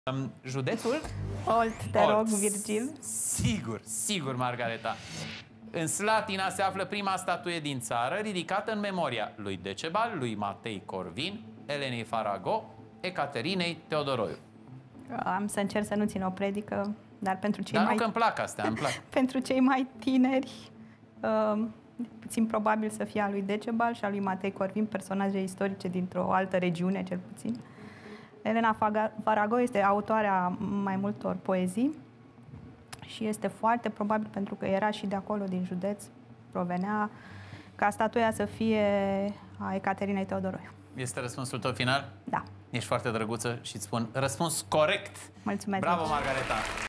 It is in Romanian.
Județul? Olt, te rog, Virgil. Sigur, Margareta. În Slatina se află prima statuie din țară ridicată în memoria lui Decebal, lui Matei Corvin, Elenei Farago, Ecaterinei Teodoroiu. Am să încerc să nu țin o predică, dar pentru cei Dar mai... nu că-mi plac astea, îmi plac. Pentru cei mai tineri, puțin probabil să fie a lui Decebal și a lui Matei Corvin, personaje istorice dintr-o altă regiune, cel puțin. Elena Farago este autoarea mai multor poezii și este foarte probabil, pentru că era și de acolo, din județ, provenea, ca statuia să fie a Ecaterinei Teodoroiu. Este răspunsul tău final? Da. Ești foarte drăguță și îți spun răspuns corect. Mulțumesc. Bravo, Margareta!